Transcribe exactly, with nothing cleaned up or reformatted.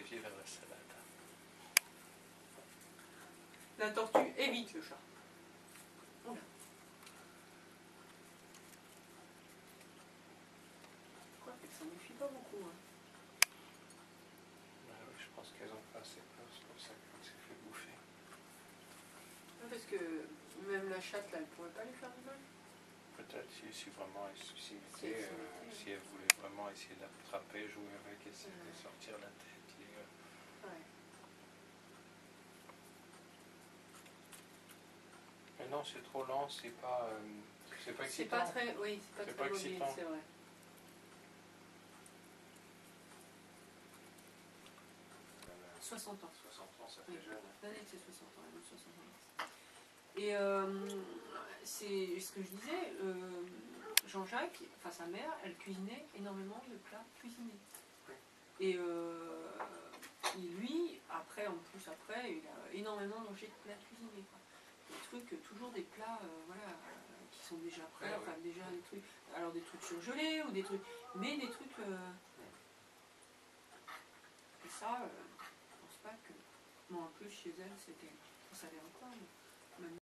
dévier vers la salade. La tortue évite le chat. Oula. Quoi qu'elle s'en méfie pas beaucoup. Hein. Bah oui, je pense qu'elles ont pas assez peur, c'est pour ça qu'elle s'est fait bouffer. Parce que même la chatte, là, elle pourrait pas lui faire du mal. Peut-être si, si vraiment elle s'y mettait, Si elle s'y euh, mettait, si oui. elle voulait vraiment essayer d'attraper, jouer avec, essayer Ouais. de sortir la tête. Les, euh, Ouais. Mais non, c'est trop lent, c'est pas, euh, c'est pas C'est excitant. pas très, oui, c'est pas C'est très pas mobile, excitant. c'est vrai. soixante ans. soixante ans, ça fait Oui. jeune. L'année c'est soixante ans, elle a soixante ans. Et euh, c'est ce que je disais, euh, Jean-Jacques, enfin sa mère, elle cuisinait énormément de plats cuisinés. Et, euh, et lui, après, en plus après, il a énormément mangé de plats cuisinés. Quoi. Des trucs, toujours des plats, euh, voilà, euh, qui sont déjà prêts, Ouais, enfin ouais. déjà des trucs, alors des trucs surgelés ou des trucs, mais des trucs. Euh, et ça, euh, je pense pas que. Bon, en plus chez elle, c'était, ça allait encore. Mais